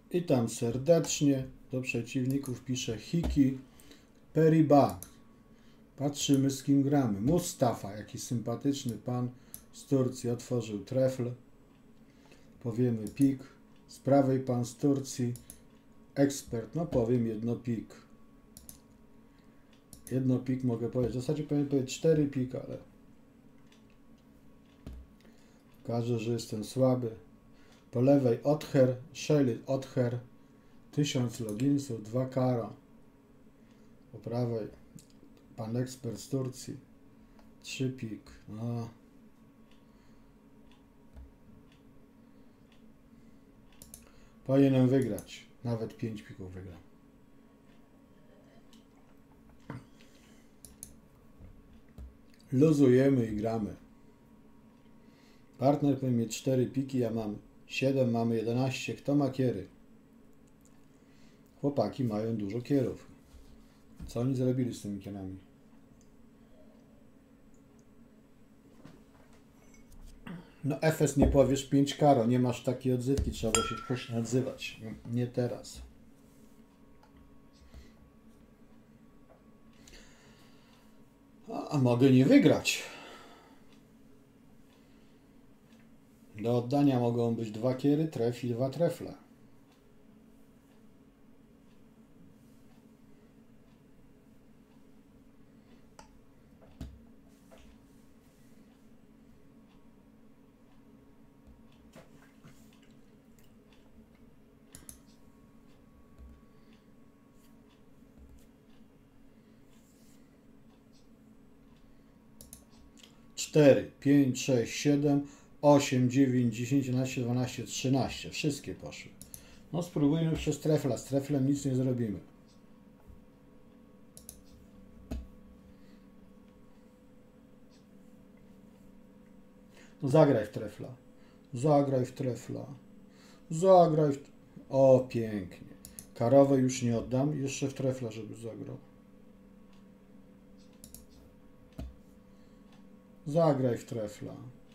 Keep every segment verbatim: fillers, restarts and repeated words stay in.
I tam serdecznie do przeciwników pisze Hiki Periba. Patrzymy, z kim gramy. Mustafa, jaki sympatyczny pan z Turcji, otworzył trefl. Powiemy pik. Z prawej pan z Turcji, ekspert, no powiem jedno pik. Jedno pik mogę powiedzieć. W zasadzie powinien powiedzieć cztery pik, ale pokażę, że jestem słaby. Po lewej Other, Shelly Other, tysiąc loginsów, dwa kara. Po prawej pan ekspert z Turcji, trzy pik. No. Powinienem wygrać. Nawet pięć pików wygram. Luzujemy i gramy. Partner powinien mieć cztery piki, ja mam siedem, mamy jedenaście. Kto ma kiery? Chłopaki mają dużo kierów. Co oni zrobili z tymi kierami? No Efes nie powiesz pięć karo, nie masz takiej odzywki, trzeba się wcześniej odzywać. Nie teraz. A, a mogę nie wygrać. Do oddania mogą być dwa kiery, tref i dwa trefle. cztery, pięć, sześć, siedem, osiem, dziewięć, dziesięć, jedenaście, dwanaście, trzynaście. Wszystkie poszły. No spróbujmy przez trefla. Z treflem nic nie zrobimy. No zagraj w trefla. Zagraj w trefla. Zagraj w... O, pięknie. Karowe już nie oddam. Jeszcze w trefla, żeby zagrał. Zagraj w trefla.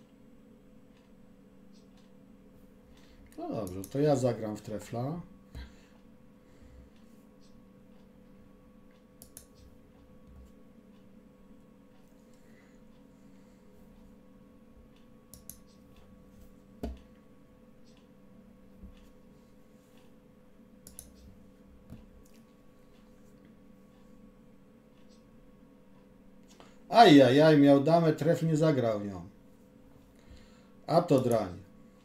No dobrze, to ja zagram w trefla. Ajajaj, miał damę, tref, nie zagrał nią. A to drań.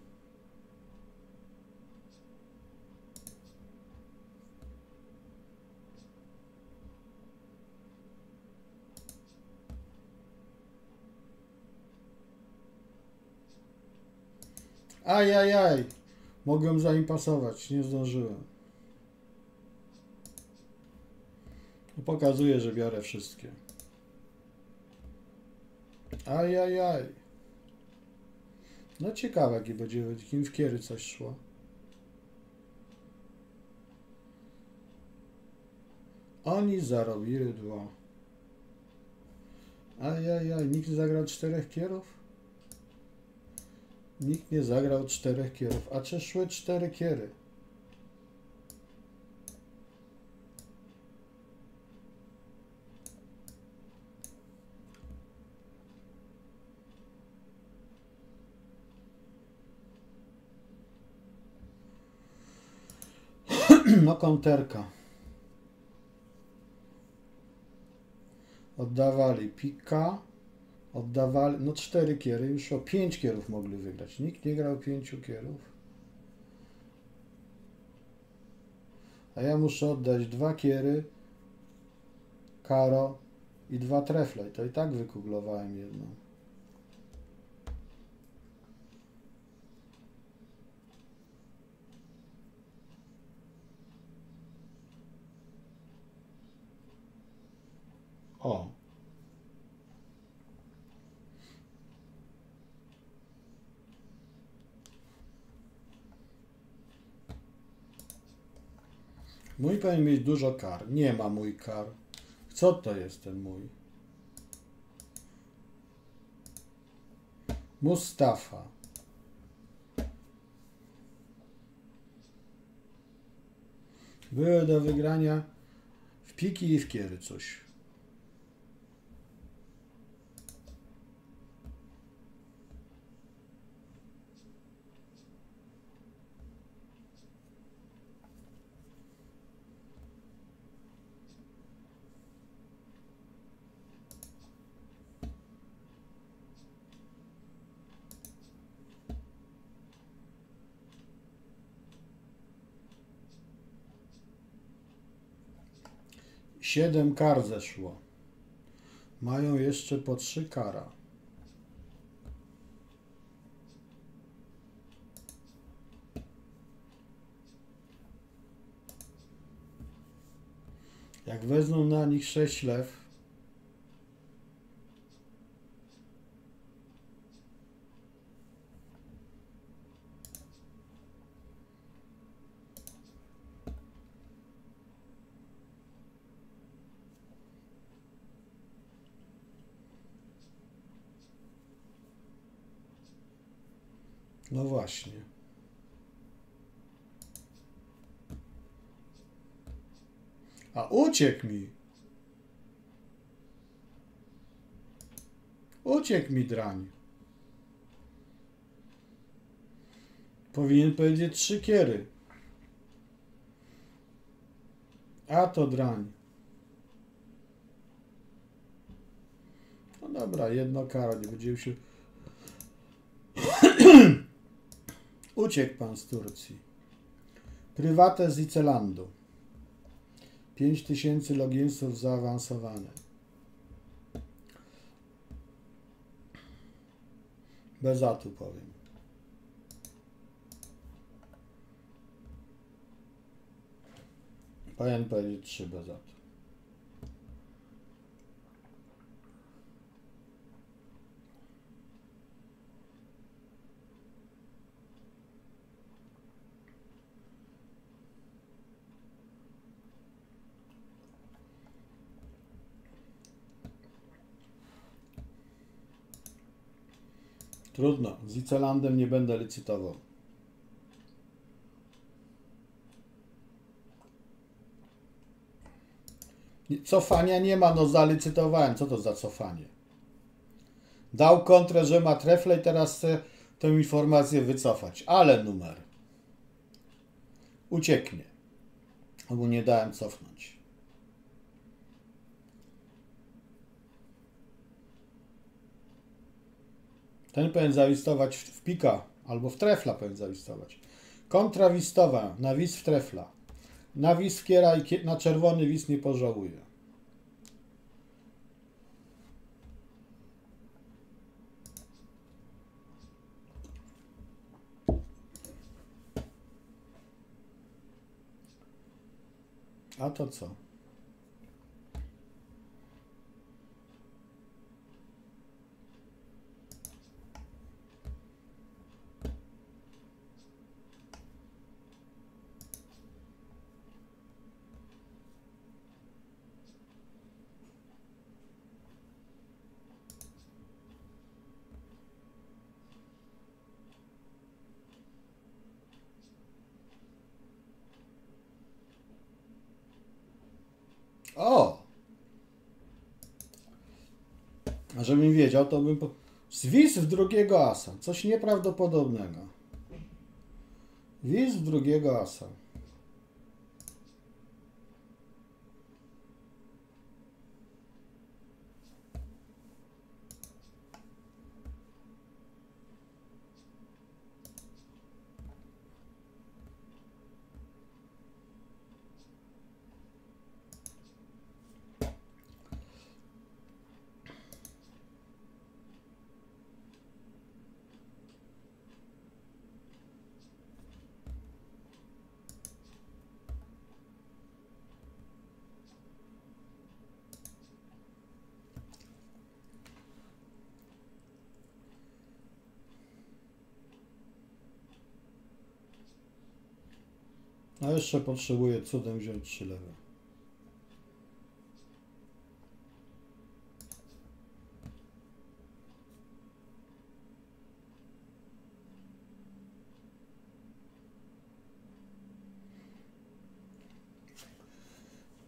Ajajaj, mogłem za nim pasować, nie zdążyłem. Pokazuję, że biorę wszystkie. Ajajaj. No ciekawe, jaki będzie wynik. Im w kiery coś szło. Oni zarobili dwa. Ajajaj, nikt nie zagrał czterech kierów? Nikt nie zagrał czterech kierów. A czy szły cztery kiery? No konterka. Oddawali pika. Oddawali, no cztery kiery, już o pięć kierów mogli wygrać. Nikt nie grał pięciu kierów. A ja muszę oddać dwa kiery, karo i dwa trefle. I to i tak wykuglowałem jedną. O. Mój powinien mieć dużo kar. Nie ma mój kar. Co to jest ten mój? Mustafa. Były do wygrania w piki i w kiery coś. Siedem kar zeszło. Mają jeszcze po trzy kara. Jak wezmą na nich sześć lew, no właśnie. A uciekł mi. Uciekł mi drań. Powinien powiedzieć trzy kiery. A to drań. No dobra, jedno kara, nie będziemy się... Uciekł pan z Turcji. Prywatę z Icelandu. pięć tysięcy loginsów zaawansowane. Bez atu powiem. Powinien powiedzieć trzy bez atu. Trudno, z Icelandem nie będę licytował. Cofania nie ma, no zalicytowałem. Co to za cofanie? Dał kontrę, że ma trefle i teraz chcę tę informację wycofać. Ale numer. Ucieknie. Albo nie dałem cofnąć. Ten powinien zawistować w pika, albo w trefla powinien zawistować. Kontra wistowa, na wis w trefla. Na wis w kiera i na czerwony wis nie pożałuje. A to co? O! A żebym wiedział, to bym... Po... Zwis w drugiego asa. Coś nieprawdopodobnego. Wis w drugiego asa. A jeszcze potrzebuję cudem wziąć trzy lewe.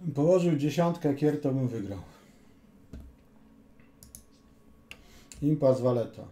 Położył dziesiątkę kier, to bym wygrał. Impas waleta.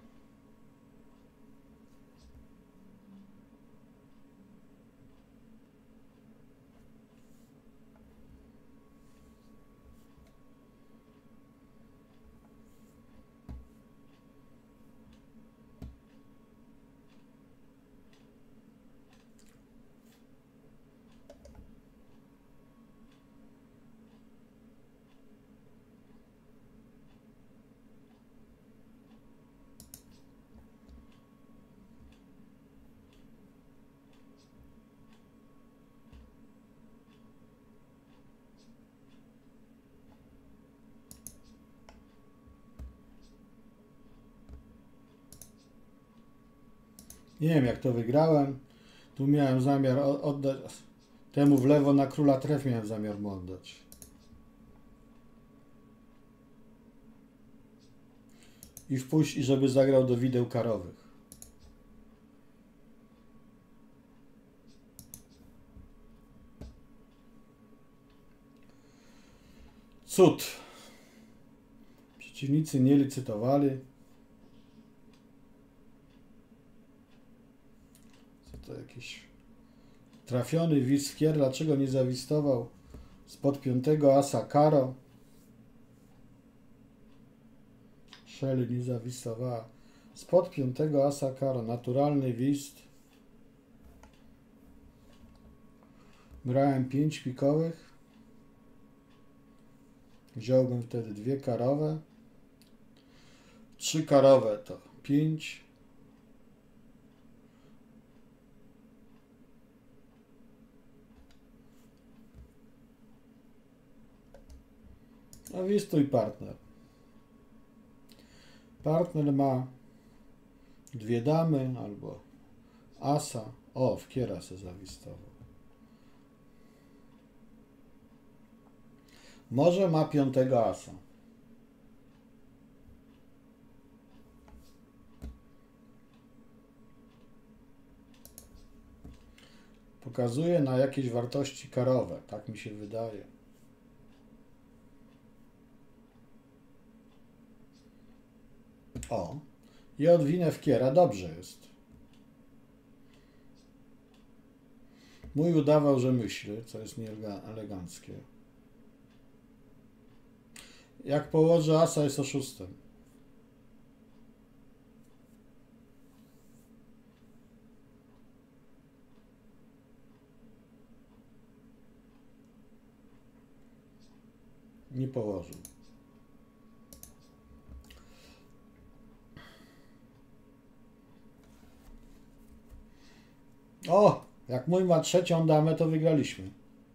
Nie wiem, jak to wygrałem. Tu miałem zamiar oddać temu w lewo na króla tref, miałem zamiar mu oddać. I wpuść, i żeby zagrał do wideł karowych. Cud. Przeciwnicy nie licytowali. To jakiś trafiony wiskier, dlaczego nie zawistował spod piątego asa karo? Shelly nie zawistowała spod piątego asa karo, naturalny wist. Grałem pięć pikowych, wziąłbym wtedy dwie karowe, trzy karowe to pięć. No wistuj partner. Partner ma dwie damy albo asa. O, w kiera se zawistował. Może ma piątego asa. Pokazuje na jakieś wartości karowe. Tak mi się wydaje. O, i odwinę w kiera, dobrze jest. Mój udawał, że myśli, co jest nieeleganckie. Jak położę asa, jest oszustem. Nie położył. O, jak mój ma trzecią damę, to wygraliśmy.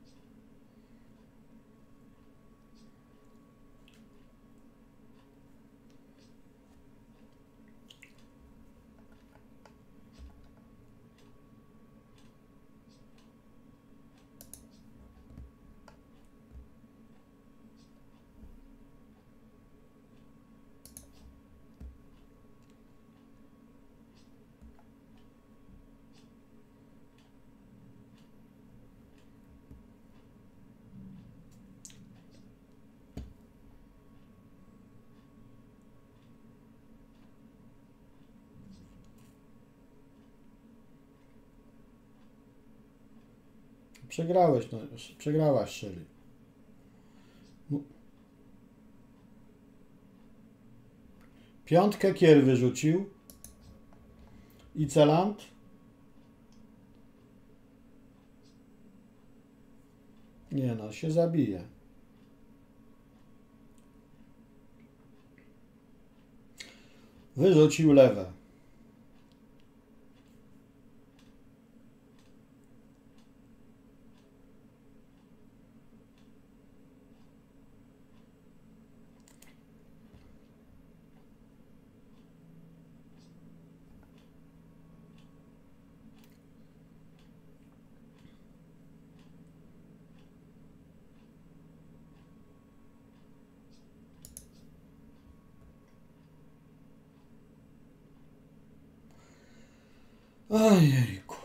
Przegrałeś, no, przegrałaś, Shelly. Piątkę kier wyrzucił. I celant. Nie no, się zabije. Wyrzucił lewe. Ojejku.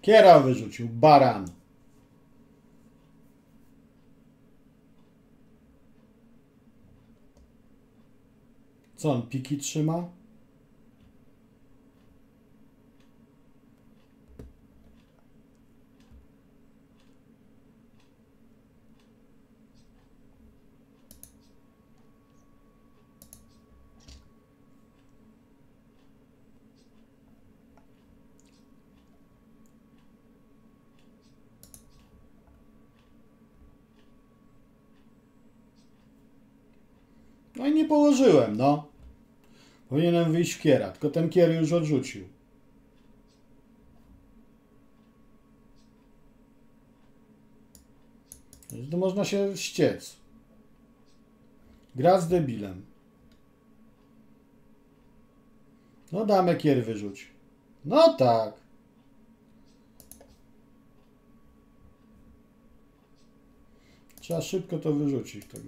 Kiera wyrzucił, baran. Co on, piki trzyma? No i nie położyłem, no. Powinienem wyjść kiera, tylko ten kier już odrzucił. To można się ściec. Gra z debilem. No damę kier wyrzuć. No tak. Trzeba szybko to wyrzucić tego.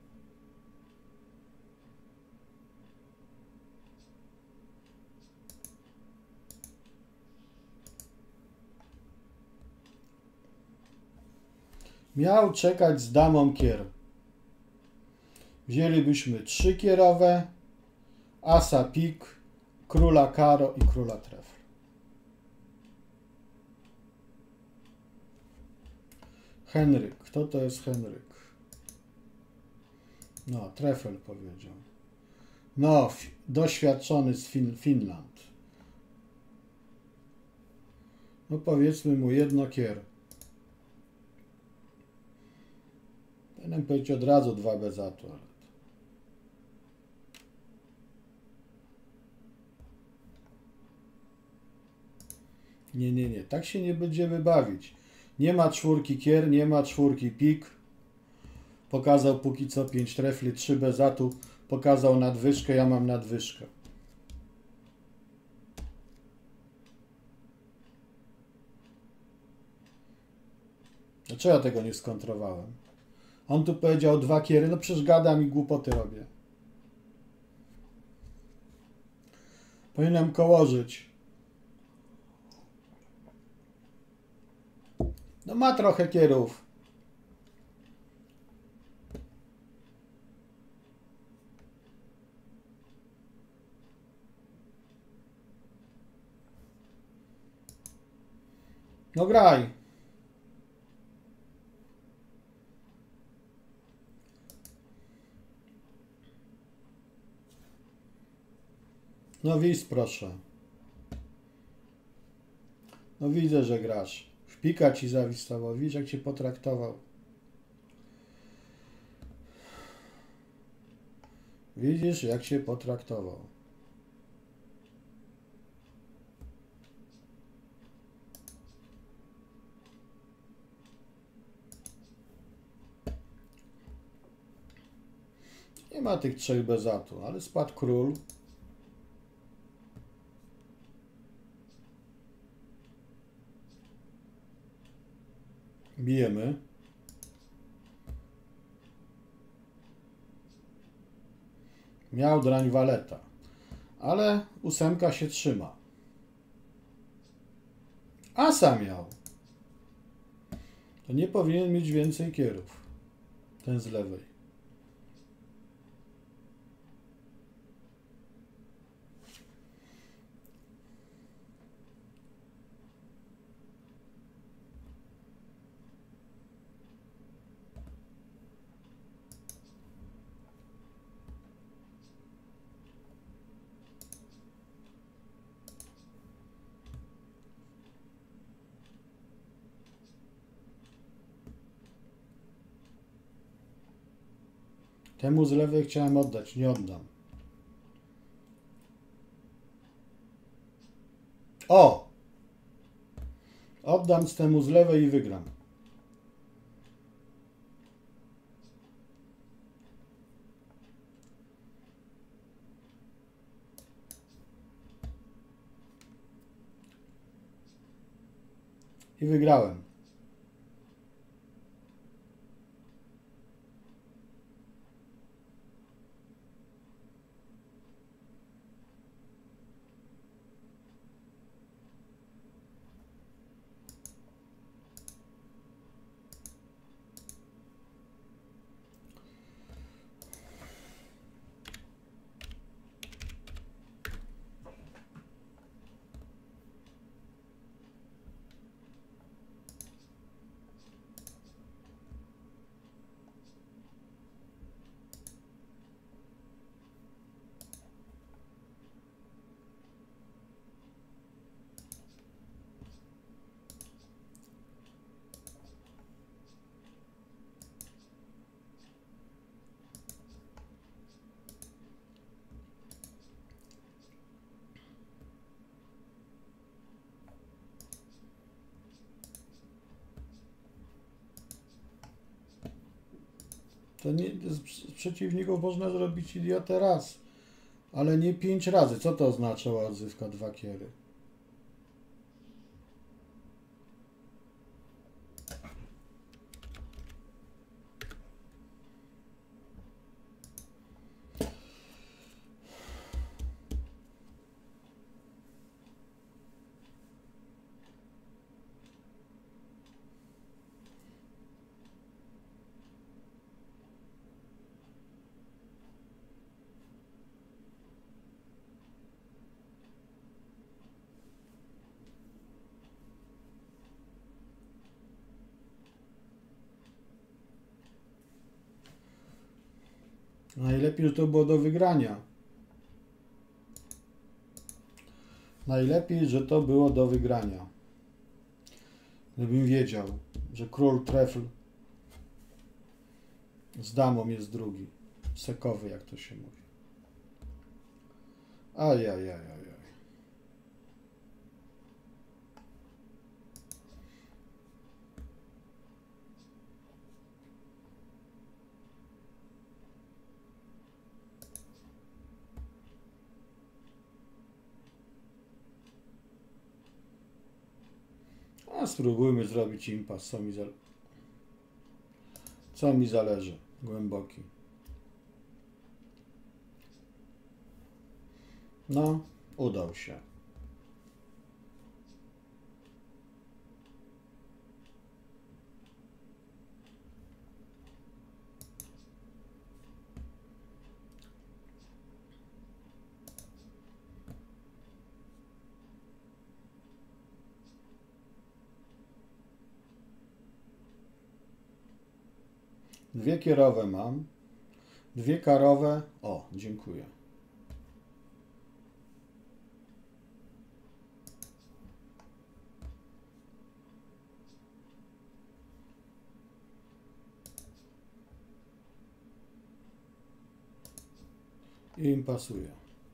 Miał czekać z damą kier. Wzięlibyśmy trzy kierowe, asa pik, króla karo i króla trefl. Henryk. Kto to jest Henryk? No, trefel powiedział. No, doświadczony z fin Finland. No powiedzmy mu jedno kier. Powinienem powiedzieć od razu dwa bez atu, ale... Nie, nie, nie. Tak się nie będziemy bawić. Nie ma czwórki kier, nie ma czwórki pik. Pokazał póki co pięć trefli, trzy bez atu. Pokazał nadwyżkę, ja mam nadwyżkę. Dlaczego ja tego nie skontrowałem? On tu powiedział dwa kiery, no przecież gadam i głupoty robię. Powinienem kołożyć. No ma trochę kierów. No graj. No widz, proszę. No widzę, że grasz. Szpika ci zawistało. Widzisz, jak cię potraktował. Widzisz, jak się potraktował. Nie ma tych trzech bez atu, ale spadł król. Bijemy. Miał drań waleta, ale ósemka się trzyma. Asa miał. To nie powinien mieć więcej kierów. Ten z lewej. Temu z lewej chciałem oddać, nie oddam. O! Oddam z temu z lewej i wygram. I wygrałem. To nie, z przeciwników można zrobić idiotę raz, ale nie pięć razy. Co to oznaczała odzywka dwa kiery? Najlepiej, że to było do wygrania. Najlepiej, że to było do wygrania. Gdybym wiedział, że król trefl z damą jest drugi. Sekowy, jak to się mówi. Ajajajajaj. A spróbujmy zrobić impas, co mi, zale... co mi zależy. Głęboki. No, udał się. Dwie kierowe mam. Dwie karowe. O, dziękuję. I im pasuje.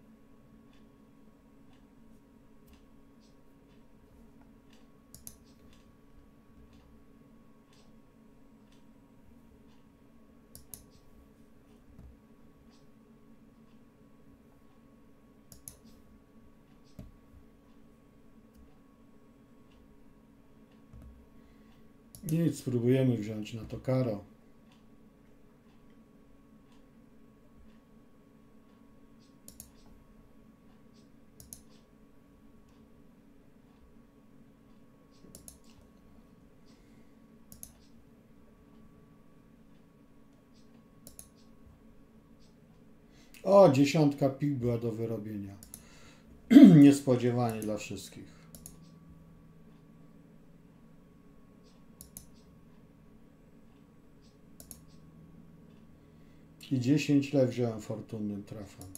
Nic, spróbujemy wziąć na to karo. O, dziesiątka pik była do wyrobienia. Niespodziewanie dla wszystkich. I dziesięć lew wziąłem fortunnym trafem.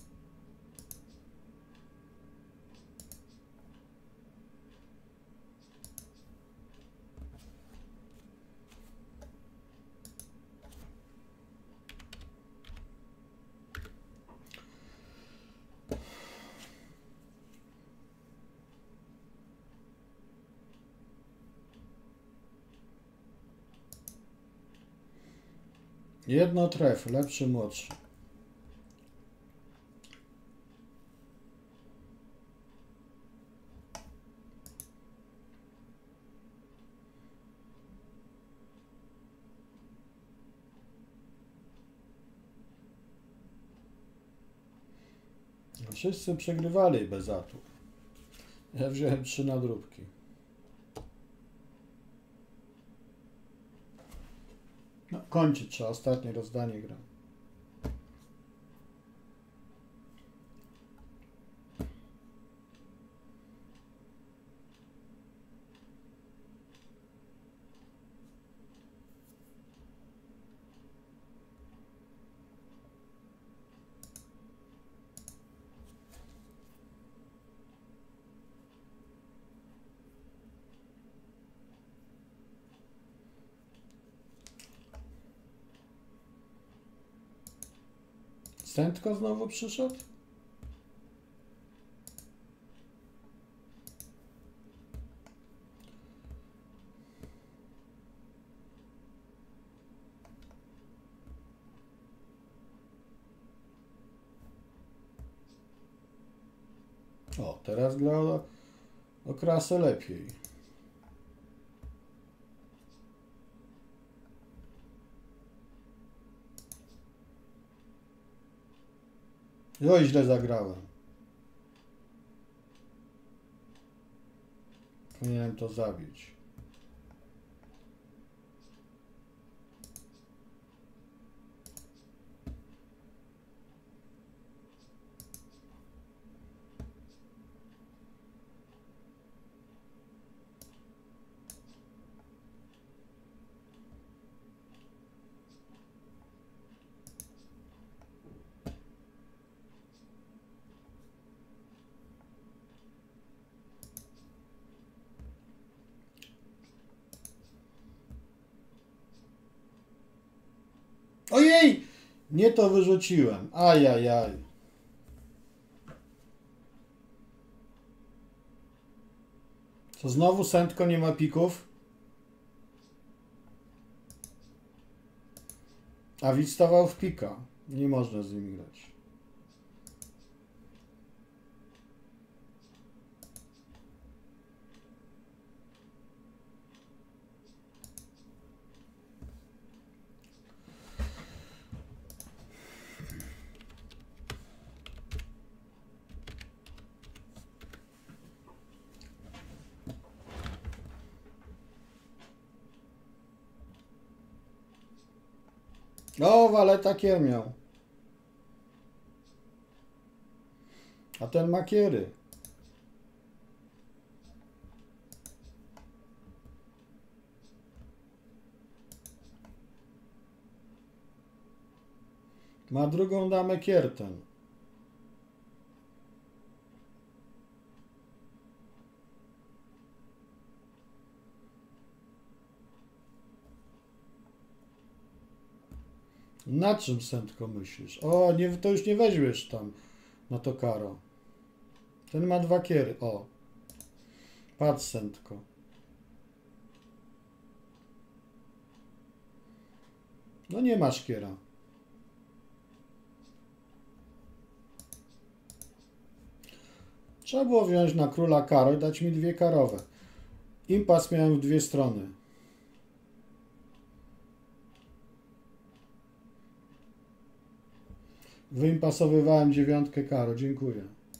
Jedno tref, lepszy, młodszy. No, wszyscy przegrywali bez atów. Ja wziąłem trzy nadróbki. No, kończyć trzeba, ostatnie rozdanie gra. Stętko znowu przyszedł? O, teraz gra o, o krasę lepiej. Oj, źle zagrałem. Powinienem to zabić. Ojej! Nie to wyrzuciłem. Ajajaj. Co znowu Sętko nie ma pików? A widz stawał w pika. Nie można z nim grać. O, waleta kier miał. A ten ma kiery. Ma drugą damę kier ten. Na czym, Sętko, myślisz? O, nie, to już nie weźmiesz tam na to karo. Ten ma dwa kiery. O. Patrz, Sętko. No nie masz kiera. Trzeba było wziąć na króla karo i dać mi dwie karowe. Impas miałem w dwie strony. Wyimpasowywałem dziewiątkę karo. Dziękuję.